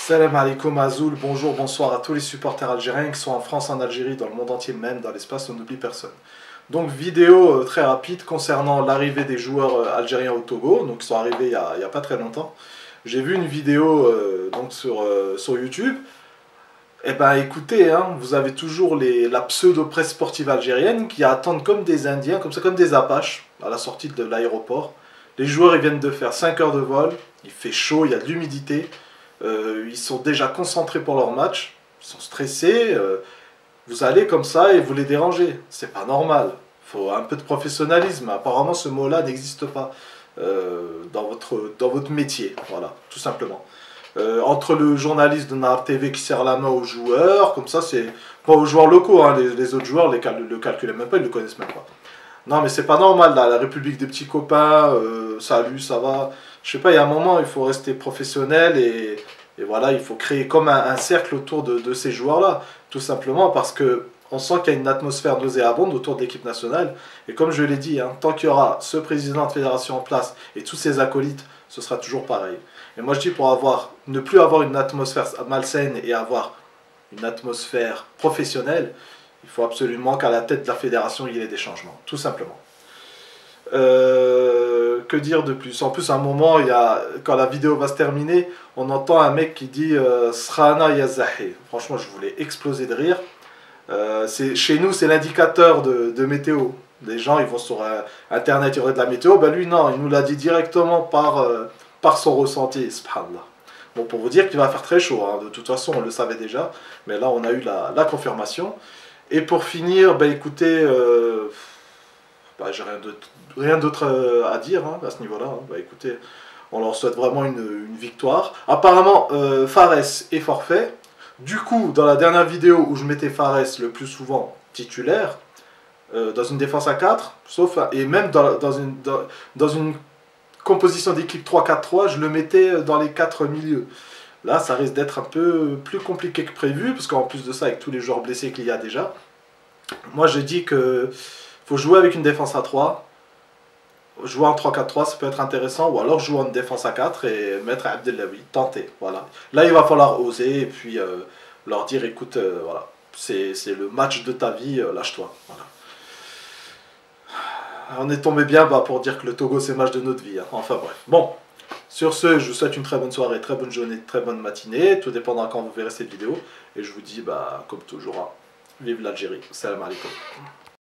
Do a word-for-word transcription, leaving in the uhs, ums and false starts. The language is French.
Salam alaikum Azoul, bonjour, bonsoir à tous les supporters algériens qui sont en France, en Algérie, dans le monde entier, même dans l'espace, on n'oublie personne. Donc vidéo euh, très rapide concernant l'arrivée des joueurs euh, algériens au Togo, donc ils sont arrivés il n'y a, a pas très longtemps. J'ai vu une vidéo euh, donc sur, euh, sur YouTube. Eh ben écoutez, hein, vous avez toujours les, la pseudo-presse sportive algérienne qui attendent comme des Indiens, comme ça, comme des Apaches, à la sortie de l'aéroport. Les joueurs ils viennent de faire cinq heures de vol, il fait chaud, il y a de l'humidité. Euh, ils sont déjà concentrés pour leur match, ils sont stressés, euh, vous allez comme ça et vous les dérangez, c'est pas normal, il faut un peu de professionnalisme, apparemment ce mot-là n'existe pas euh, dans, votre, dans votre métier, voilà, tout simplement. Euh, entre le journaliste de Nahar T V qui serre la main aux joueurs, comme ça c'est pas aux joueurs locaux, hein, les, les autres joueurs ne cal le calculent même pas, ils le connaissent même pas. Non mais c'est pas normal là, la République des petits copains, euh, salut, ça va. Je sais pas, il y a un moment, il faut rester professionnel et, et voilà, il faut créer comme un, un cercle autour de, de ces joueurs-là. Tout simplement parce que on sent qu'il y a une atmosphère nauséabonde autour de l'équipe nationale. Et comme je l'ai dit, hein, tant qu'il y aura ce président de fédération en place et tous ses acolytes, ce sera toujours pareil. Et moi je dis pour avoir, ne plus avoir une atmosphère malsaine et avoir une atmosphère professionnelle, il faut absolument qu'à la tête de la fédération, il y ait des changements, tout simplement. Euh, que dire de plus? En plus, à un moment, il y a, quand la vidéo va se terminer, on entend un mec qui dit euh, Srana Yazahi. Franchement, je voulais exploser de rire. Euh, chez nous, c'est l'indicateur de, de météo. Les gens, ils vont sur euh, Internet, il y aurait de la météo. Ben lui, non, il nous l'a dit directement par, euh, par son ressenti. Subhanallah. Bon, pour vous dire qu'il va faire très chaud. Hein. De toute façon, on le savait déjà. Mais là, on a eu la, la confirmation. Et pour finir, ben écoutez, euh, ben, j'ai rien d'autre à dire hein, à ce niveau-là. Hein. Ben, écoutez, on leur souhaite vraiment une, une victoire. Apparemment, euh, Fares est forfait. Du coup, dans la dernière vidéo où je mettais Fares le plus souvent titulaire, euh, dans une défense à quatre, sauf, et même dans, dans, une, dans, dans une composition d'équipe trois quatre trois, je le mettais dans les quatre milieux. Là, ça risque d'être un peu plus compliqué que prévu, parce qu'en plus de ça, avec tous les joueurs blessés qu'il y a déjà, moi je dis que faut jouer avec une défense à trois, jouer en trois quatre trois, ça peut être intéressant, ou alors jouer en défense à quatre et mettre Abdellaoui, tenter, voilà. Là, il va falloir oser, et puis euh, leur dire, écoute, euh, voilà, c'est le match de ta vie, euh, lâche-toi, voilà. On est tombé bien bah, pour dire que le Togo, c'est le match de notre vie, hein. Enfin bref, bon. Sur ce, je vous souhaite une très bonne soirée, très bonne journée, très bonne matinée, tout dépendant quand vous verrez cette vidéo. Et je vous dis, bah, comme toujours, hein, vive l'Algérie. Salam alaikum.